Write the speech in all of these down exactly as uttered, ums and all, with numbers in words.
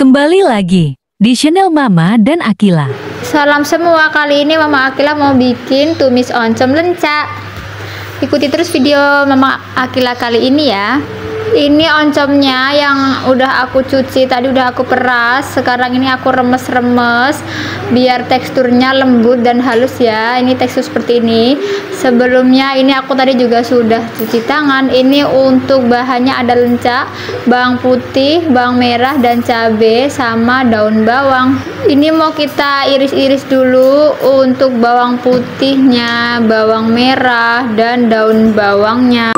Kembali lagi di channel Mama dan Akila. Salam semua, kali ini Mama Akila mau bikin tumis oncom lenca. Ikuti terus video Mama Akila kali ini ya. Ini oncomnya yang udah aku cuci, tadi udah aku peras. Sekarang ini aku remes-remes biar teksturnya lembut dan halus ya. Ini tekstur seperti ini. Sebelumnya ini aku tadi juga sudah cuci tangan. Ini untuk bahannya ada lenca, bawang putih, bawang merah, dan cabai sama daun bawang. Ini mau kita iris-iris dulu untuk bawang putihnya, bawang merah, dan daun bawangnya.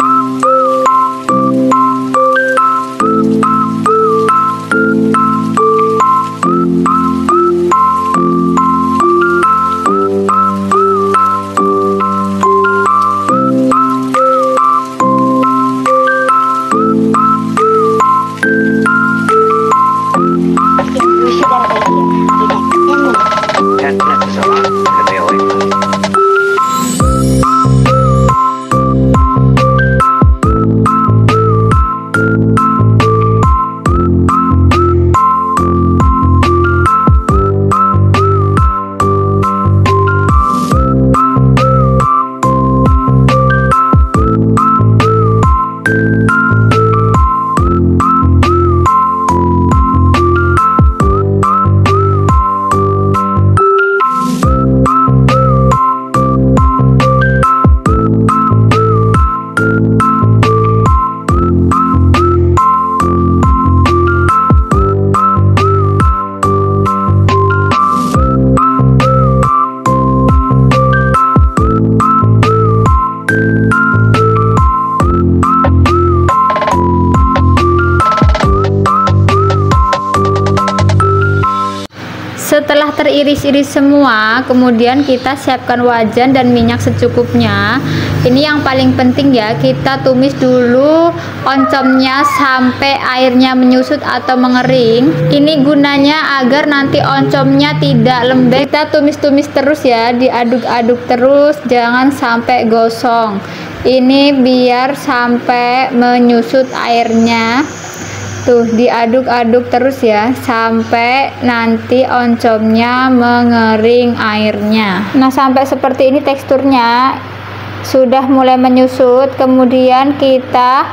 Setelah teriris-iris semua, kemudian kita siapkan wajan dan minyak secukupnya. Ini yang paling penting ya, kita tumis dulu oncomnya sampai airnya menyusut atau mengering. Ini gunanya agar nanti oncomnya tidak lembek. Kita tumis-tumis terus ya, diaduk-aduk terus, jangan sampai gosong. Ini biar sampai menyusut airnya. Tuh, diaduk-aduk terus ya sampai nanti oncomnya mengering airnya. Nah, sampai seperti ini teksturnya sudah mulai menyusut. Kemudian kita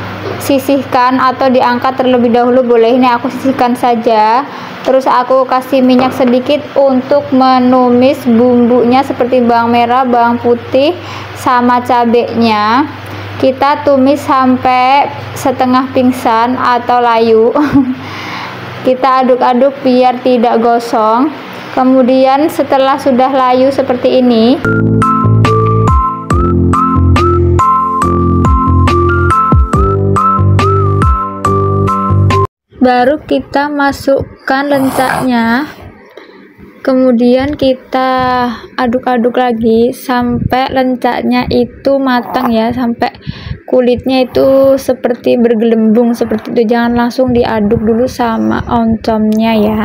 sisihkan atau diangkat terlebih dahulu, boleh. Ini aku sisihkan saja. Terus aku kasih minyak sedikit untuk menumis bumbunya seperti bawang merah, bawang putih, sama cabenya. Kita tumis sampai setengah pingsan atau layu. Kita aduk-aduk biar tidak gosong. Kemudian setelah sudah layu seperti ini, baru kita masukkan lencanya. Kemudian kita aduk-aduk lagi sampai lencanya itu matang ya, sampai kulitnya itu seperti bergelembung seperti itu. Jangan langsung diaduk dulu sama oncomnya ya.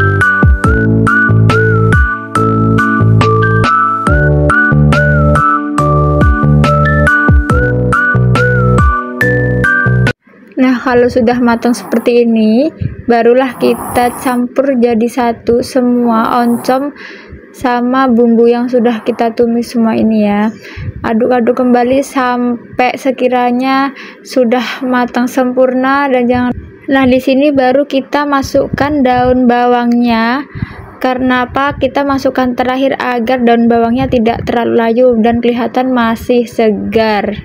Nah, kalau sudah matang seperti ini, barulah kita campur jadi satu semua oncom sama bumbu yang sudah kita tumis semua ini ya. Aduk-aduk kembali sampai sekiranya sudah matang sempurna dan jangan. Nah, di sini baru kita masukkan daun bawangnya. Karena apa? Kita masukkan terakhir agar daun bawangnya tidak terlalu layu dan kelihatan masih segar.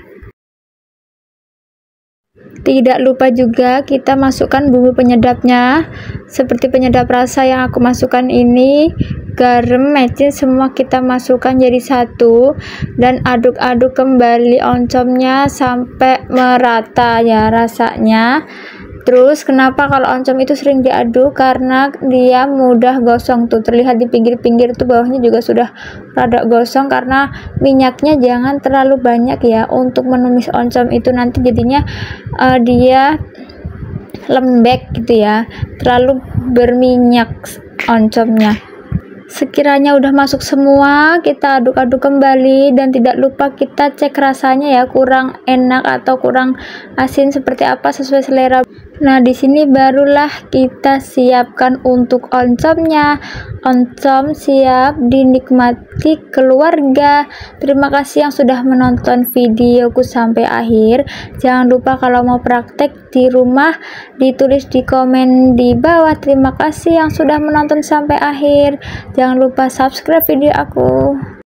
Tidak lupa juga kita masukkan bumbu penyedapnya, seperti penyedap rasa yang aku masukkan ini, garam, mecin, semua kita masukkan jadi satu dan aduk-aduk kembali oncomnya sampai merata ya rasanya. Terus kenapa kalau oncom itu sering diaduk? Karena dia mudah gosong. Tuh terlihat di pinggir-pinggir tuh bawahnya juga sudah rada gosong karena minyaknya jangan terlalu banyak ya untuk menumis oncom itu, nanti jadinya uh, dia lembek gitu ya, terlalu berminyak oncomnya. Sekiranya udah masuk semua, kita aduk-aduk kembali dan tidak lupa kita cek rasanya ya, kurang enak atau kurang asin seperti apa sesuai selera. Nah, di sini barulah kita siapkan untuk oncomnya. Oncom siap dinikmati keluarga. Terima kasih yang sudah menonton videoku sampai akhir. Jangan lupa kalau mau praktek di rumah ditulis di komen di bawah. Terima kasih yang sudah menonton sampai akhir. Jangan lupa subscribe video aku.